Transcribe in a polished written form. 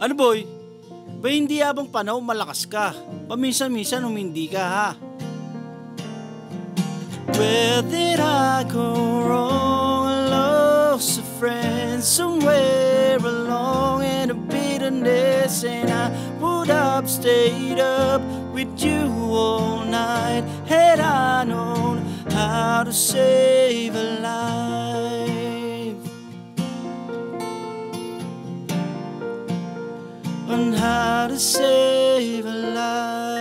Ano boy? Ba hindi habang panahon malakas ka? Paminsan-minsan umindi ka ha? Where did I go wrong? I lost a friend somewhere along in the bitterness, and I would have stayed up with you all night had I known how to save a life, on how to save a life.